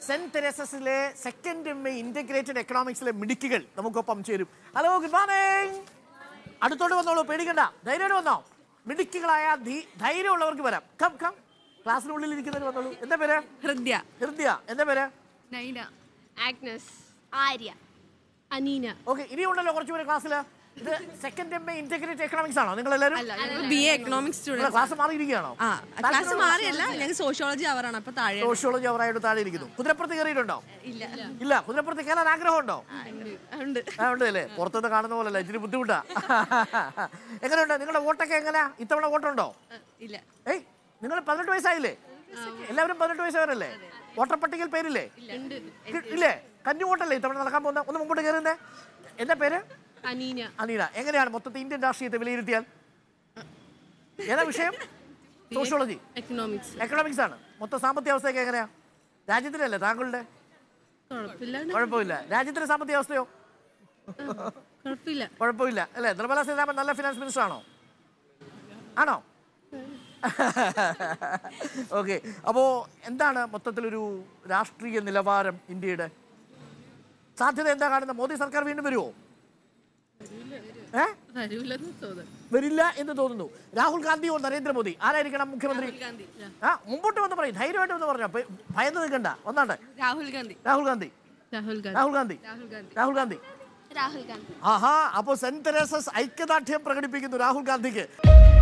Saint തെരേസസിലെ second M A integrated എക്കണോമിക്സിലെ മിടുക്കികൾ നമുക്കൊപ്പം ചേരും. Hello, good morning. അടുത്തോട്ട് വന്നോളൂ, പേടിക്കണ്ട, ധൈര്യം വന്നോ. മിടുക്കികളായ ധൈര്യമുള്ളവർക്ക് വരാം. കം കം, ക്ലാസ്സിനുള്ളിൽ ഇരിക്കുന്നവർ വന്നോളൂ. എന്താ പേര്? ഹൃദ്യ. ഹൃദ്യ. എന്താ പേര്? നൈന. ആഗ്നസ്. ആര്യ. അനീന. ഓക്കെ, ഇനിയുണ്ടല്ലോ കുറച്ചുപേര് ക്ലാസ്സിൽ. ഇത് second M A integrated economics ആണോ നിങ്ങൾ എല്ലാവരും? BA economics student. ക്ലാസ് മാറിയിരിക്കുകയാണോ? ക്ലാസ് മാറിയല്ല, ഞങ്ങൾ സോഷ്യോളജി അവറാണ്. അപ്പൊ താഴെ സോഷ്യോളജി അവറായിട്ട് താഴെ ഇരിക്കുന്നു. കുതിരപ്പുറത്ത് കയറിയിട്ടുണ്ടോ? ഇല്ല. കുതിരപ്പുറത്ത് കയറാൻ ആഗ്രഹമുണ്ടോ? ഉണ്ട് അല്ലേ? പുറത്തുനിന്ന് കാണുന്ന പോലല്ല, ഇച്ചിരി ബുദ്ധിമുട്ടാ. എങ്ങനെയുണ്ട് നിങ്ങളുടെ വോട്ടൊക്കെ? എങ്ങനെയാ ഇത്തവണ വോട്ടുണ്ടോ? ഇല്ല. ഏയ്, നിങ്ങൾ 18 വയസ്സായില്ലേ? എല്ലാവരും 18 വയസ്സുകാരല്ലേ? വോട്ടർ പട്ടികയിൽ പേരില്ലേ? ഇല്ലേ? കന്നി വോട്ടല്ലേ ഇത്തവണ നടക്കാൻ പോകുന്ന? ഒന്ന് മുമ്പോട്ട് കയറുന്നേ. എന്താ പേര്? അനീന. അനീന. എങ്ങനെയാണ് മൊത്തത്തിൽ ഇന്ത്യൻ രാഷ്ട്രീയത്തെ വിലയിരുത്തിയാൽ? ഏതാ വിഷയം? സോഷ്യോളജി. എക്കണോമിക്സ് ആണ്. മൊത്തം സാമ്പത്തിക അവസ്ഥയൊക്കെ എങ്ങനെയാ? രാജ്യത്തിലല്ലേ താങ്കളുടെ? കുഴപ്പമില്ല. രാജ്യത്തിന്റെ സാമ്പത്തിക അവസ്ഥയോ? കുഴപ്പമില്ല അല്ലേ? നിർമ്മലാ സീതാരാമൻ നല്ല ഫിനാൻസ് മിനിസ്റ്റർ ആണോ? ആണോ? ഓക്കെ, അപ്പോ എന്താണ് മൊത്തത്തിലൊരു രാഷ്ട്രീയ നിലവാരം ഇന്ത്യയുടെ? സാധ്യത എന്താ കാണുന്നത്? മോദി സർക്കാർ വീണ്ടും വരുമോ? വരില്ല എന്ന് തോന്നുന്നു. രാഹുൽ ഗാന്ധിയോ നരേന്ദ്രമോദി ആരായിരിക്കണം മുഖ്യമന്ത്രി? മുമ്പോട്ട് വന്ന് പറയും, ധൈര്യമായിട്ട് വന്ന് പറഞ്ഞോ, ഭയന്ന് നിൽക്കണ്ട. ഒന്നാണ്ട് രാഹുൽ ഗാന്ധി. ആഹാ, അപ്പോ സെന്റ് തെരേസസ് ഐക്യദാർഢ്യം പ്രകടിപ്പിക്കുന്നു രാഹുൽ ഗാന്ധിക്ക്.